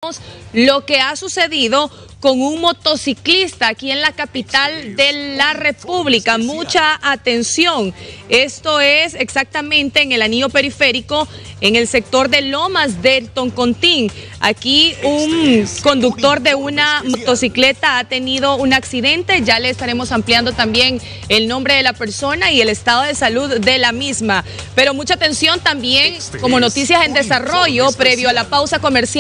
Lo que ha sucedido con un motociclista aquí en la capital de la República. Mucha atención. Esto es exactamente en el anillo periférico, en el sector de Lomas del Toncontín. Aquí un conductor de una motocicleta ha tenido un accidente. Ya le estaremos ampliando también el nombre de la persona y el estado de salud de la misma. Pero mucha atención también, como noticias en desarrollo, previo a la pausa comercial.